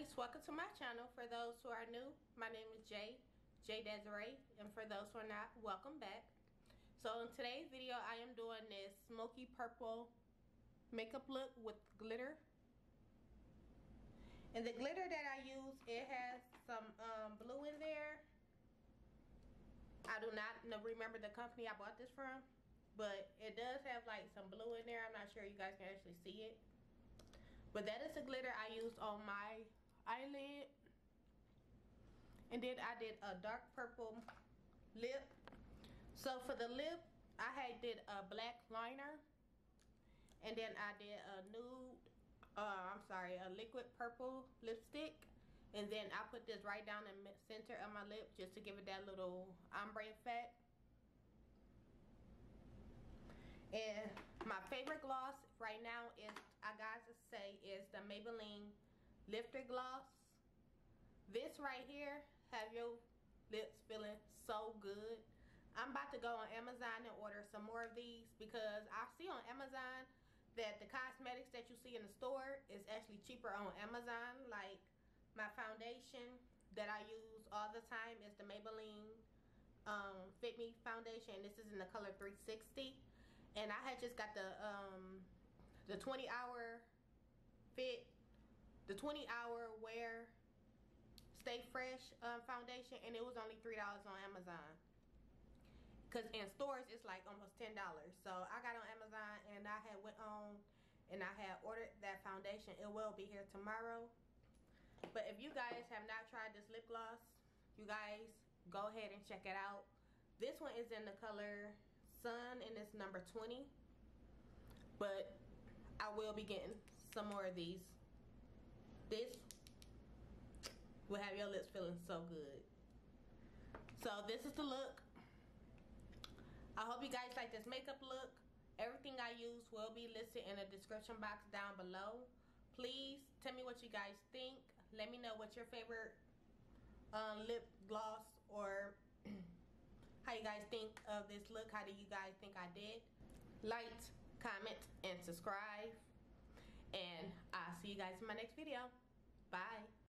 guys, welcome to my channel. For those who are new, my name is J Desiree, and for those who are not, welcome back. So in today's video I am doing this smoky purple makeup look with glitter, and the glitter that I use, it has some blue in there. I do not remember the company I bought this from, but it does have like some blue in there. I'm not sure you guys can actually see it, but that is the glitter I used on my eyelid. And then I did a dark purple lip. So for the lip, I did a black liner, and then I did a nude, a liquid purple lipstick, and then I put this right down in the center of my lip just to give it that little ombre effect. And my favorite gloss right now is, I gotta say, is the Maybelline Lifter Gloss. This right here have your lips feeling so good. I'm about to go on Amazon and order some more of these, because I see on Amazon that the cosmetics that you see in the store is actually cheaper on Amazon. Like my foundation that I use all the time is the Maybelline Fit Me foundation. This is in the color 360. And I had just got the 20-hour fit, the 20-hour wear, stay fresh foundation, and it was only $3 on Amazon. Cause in stores it's like almost $10. So I got on Amazon and I had went on and I had ordered that foundation. It will be here tomorrow. But if you guys have not tried this lip gloss, you guys go ahead and check it out. This one is in the color Sun, and it's number 20. But I will be getting some more of these. This will have your lips feeling so good. So this is the look. I hope you guys like this makeup look. Everything I use will be listed in the description box down below. Please tell me what you guys think. Let me know what your favorite lip gloss, or how you guys think of this look. How do you guys think I did? Like, comment, and subscribe. And I'll see you guys in my next video. Bye.